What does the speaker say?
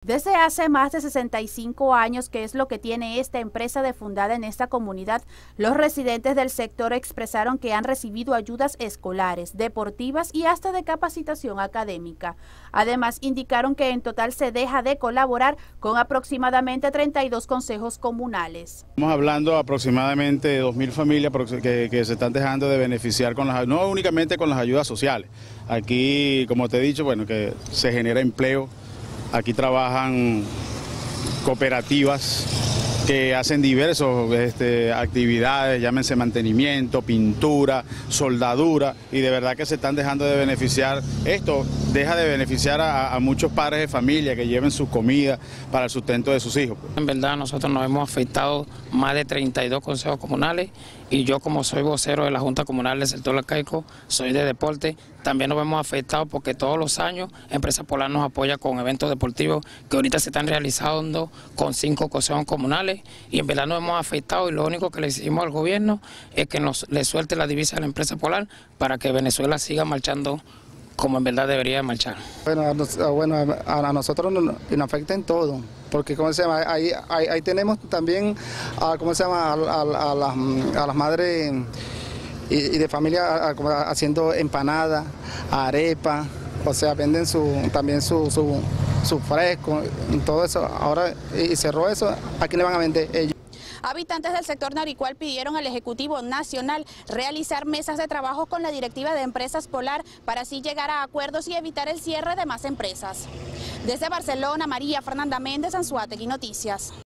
Desde hace más de 65 años, que es lo que tiene esta empresa de fundada en esta comunidad, los residentes del sector expresaron que han recibido ayudas escolares, deportivas y hasta de capacitación académica. Además, indicaron que en total se deja de colaborar con aproximadamente 32 consejos comunales. Estamos hablando aproximadamente de 2.000 familias que se están dejando de beneficiar con no únicamente con las ayudas sociales. Aquí, como te he dicho, bueno, que se genera empleo. Aquí trabajan cooperativas que hacen diversas actividades, llámense mantenimiento, pintura, soldadura, y de verdad que se están dejando de beneficiar. Esto deja de beneficiar a muchos padres de familia que lleven su comida para el sustento de sus hijos. En verdad nosotros nos hemos afectado más de 32 consejos comunales y yo, como soy vocero de la Junta Comunal del Sector Arcaico, soy de deporte, también nos hemos afectado porque todos los años Empresa Polar nos apoya con eventos deportivos que ahorita se están realizando con 5 consejos comunales y en verdad nos hemos afectado, y lo único que le decimos al gobierno es que le suelte la divisa a la Empresa Polar para que Venezuela siga marchando como en verdad debería marchar. Bueno, a nosotros nos afecta en todo, porque ¿cómo se llama? Ahí tenemos también ¿cómo se llama? A las madres y de familia haciendo empanadas, arepa, o sea, venden también su fresco, todo eso. Ahora y cerró eso, ¿a quién le van a vender ellos? Habitantes del sector Naricual pidieron al Ejecutivo Nacional realizar mesas de trabajo con la directiva de Empresas Polar para así llegar a acuerdos y evitar el cierre de más empresas. Desde Barcelona, María Fernanda Méndez, Anzoátegui Noticias.